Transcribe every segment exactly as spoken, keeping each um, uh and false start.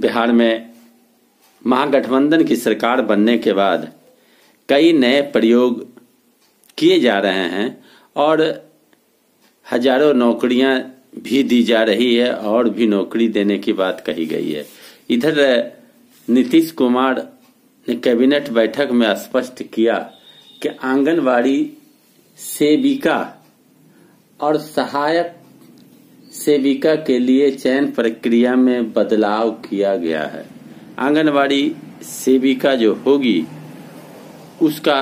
बिहार में महागठबंधन की सरकार बनने के बाद कई नए प्रयोग किए जा रहे हैं और हजारों नौकरियां भी दी जा रही है और भी नौकरी देने की बात कही गई है। इधर नीतीश कुमार ने कैबिनेट बैठक में स्पष्ट किया कि आंगनवाड़ी सेविका और सहायक सेविका के लिए चयन प्रक्रिया में बदलाव किया गया है। आंगनवाड़ी सेविका जो होगी उसका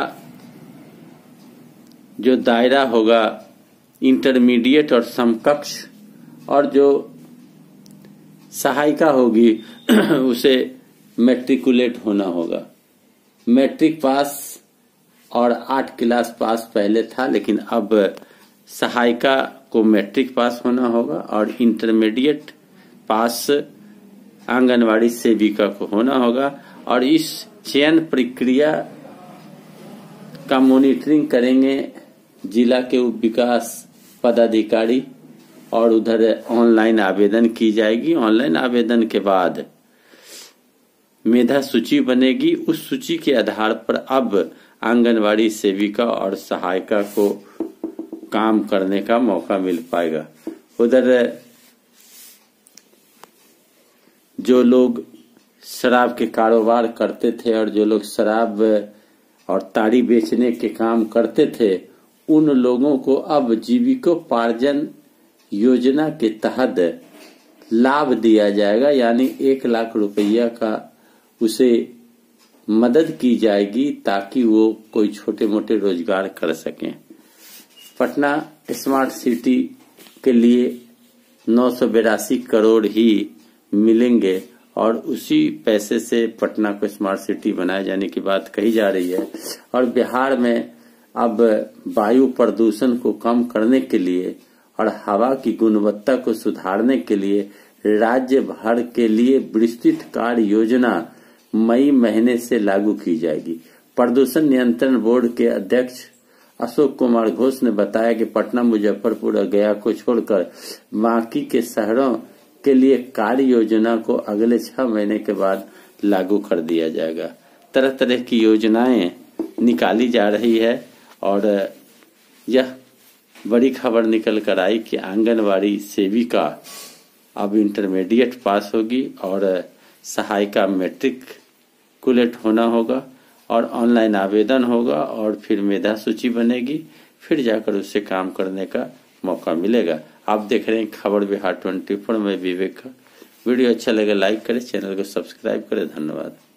जो दायरा होगा इंटरमीडिएट और समकक्ष, और जो सहायिका होगी उसे मैट्रिकुलेट होना होगा। मैट्रिक पास और आठ क्लास पास पहले था, लेकिन अब सहायिका को मैट्रिक पास होना होगा और इंटरमीडिएट पास आंगनवाड़ी सेविका को होना होगा। और इस चयन प्रक्रिया का मॉनिटरिंग करेंगे जिला के उप विकास पदाधिकारी और उधर ऑनलाइन आवेदन की जाएगी। ऑनलाइन आवेदन के बाद मेधा सूची बनेगी। उस सूची के आधार पर अब आंगनवाड़ी सेविका और सहायिका को काम करने का मौका मिल पाएगा। उधर जो लोग शराब के कारोबार करते थे और जो लोग शराब और ताड़ी बेचने के काम करते थे, उन लोगों को अब जीविकोपार्जन योजना के तहत लाभ दिया जाएगा, यानी एक लाख रुपया का उसे मदद की जाएगी ताकि वो कोई छोटे मोटे रोजगार कर सकें। पटना स्मार्ट सिटी के लिए नौ सौ बिरासी करोड़ ही मिलेंगे और उसी पैसे से पटना को स्मार्ट सिटी बनाए जाने की बात कही जा रही है। और बिहार में अब वायु प्रदूषण को कम करने के लिए और हवा की गुणवत्ता को सुधारने के लिए राज्य भर के लिए विस्तृत कार्य योजना मई महीने से लागू की जाएगी। प्रदूषण नियंत्रण बोर्ड के अध्यक्ष अशोक कुमार घोष ने बताया कि पटना, मुजफ्फरपुर और गया को छोड़कर बाकी के शहरों के लिए कार्य योजना को अगले छह महीने के बाद लागू कर दिया जाएगा। तरह तरह की योजनाएं निकाली जा रही है और यह बड़ी खबर निकल कर आई कि आंगनवाड़ी सेविका अब इंटरमीडिएट पास होगी और सहायिका मैट्रिकुलेट होना होगा और ऑनलाइन आवेदन होगा और फिर मेधा सूची बनेगी, फिर जाकर उससे काम करने का मौका मिलेगा। आप देख रहे हैं खबर बिहार चौबीस में विवेक का। वीडियो अच्छा लगे लाइक करें, चैनल को सब्सक्राइब करें। धन्यवाद।